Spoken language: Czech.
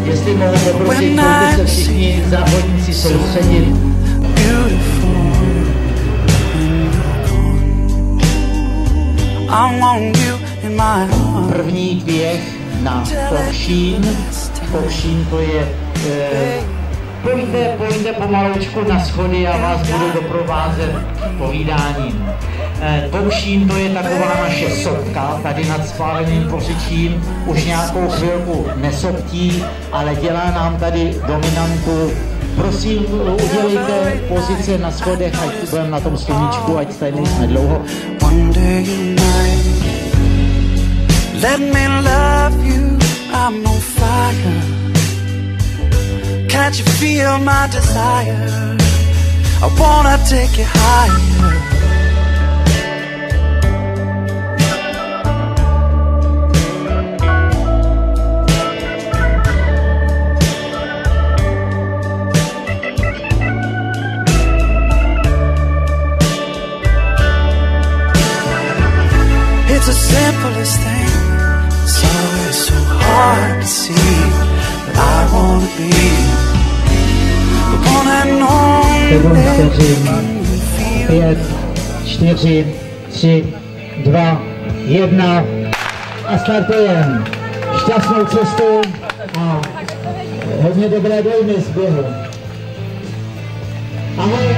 Jestli mohu poprosit, pojďte se všichni závodníci soustředit. První běh na Povšín. Povšín to je... Pojďte pomaloučku na schody, já vás budu doprovázet povídáním. Povšín to je taková naše sopka, tady nad Spáleným Kořičím, už nějakou chvilku nesoptí, ale dělá nám tady dominantu. Prosím, udělejte pozice na schodech, ať budeme na tom sluníčku, ať tady nejsme dlouho. Let me love you, I'm on fire. Can't you feel my desire? I wanna take you higher. It's the simplest thing. It's always so hard to see that I wanna be the one and only. 5, 4, 3, 2, 1 a startujeme. Šťastnou cestu a hodně dobré dojmy z běhu. Ahoj.